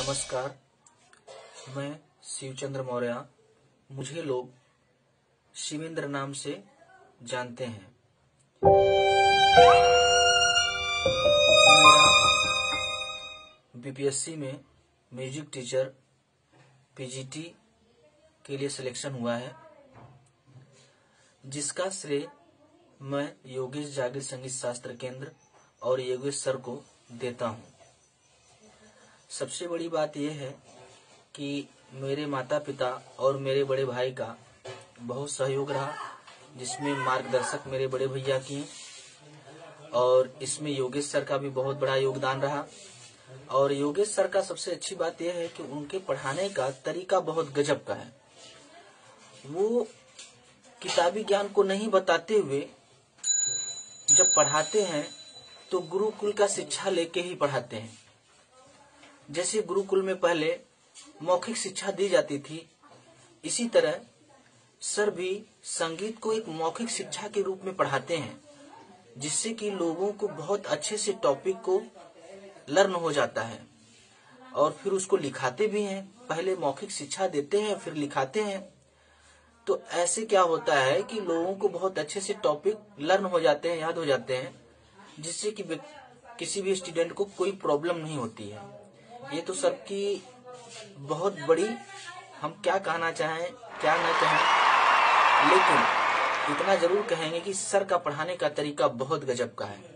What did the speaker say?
नमस्कार, मैं शिवचंद्र मौर्य। मुझे लोग शिवेंद्र नाम से जानते हैं। मेरा बीपीएससी में म्यूजिक टीचर पीजीटी के लिए सिलेक्शन हुआ है, जिसका श्रेय मैं योगेश जागृत संगीत शास्त्र केंद्र और योगेश सर को देता हूँ। सबसे बड़ी बात यह है कि मेरे माता पिता और मेरे बड़े भाई का बहुत सहयोग रहा, जिसमें मार्गदर्शक मेरे बड़े भैया किए और इसमें योगेश सर का भी बहुत बड़ा योगदान रहा। और योगेश सर का सबसे अच्छी बात यह है कि उनके पढ़ाने का तरीका बहुत गजब का है। वो किताबी ज्ञान को नहीं बताते हुए जब पढ़ाते हैं तो गुरुकुल का शिक्षा लेके ही पढ़ाते हैं। जैसे गुरुकुल में पहले मौखिक शिक्षा दी जाती थी, इसी तरह सर भी संगीत को एक मौखिक शिक्षा के रूप में पढ़ाते हैं, जिससे कि लोगों को बहुत अच्छे से टॉपिक को लर्न हो जाता है और फिर उसको लिखाते भी हैं। पहले मौखिक शिक्षा देते हैं फिर लिखाते हैं, तो ऐसे क्या होता है कि लोगों को बहुत अच्छे से टॉपिक लर्न हो जाते हैं, याद हो जाते हैं, जिससे कि किसी भी स्टूडेंट को कोई प्रॉब्लम नहीं होती है। ये तो सर की बहुत बड़ी, हम क्या कहना चाहें क्या न कहें, लेकिन इतना जरूर कहेंगे कि सर का पढ़ाने का तरीका बहुत गजब का है।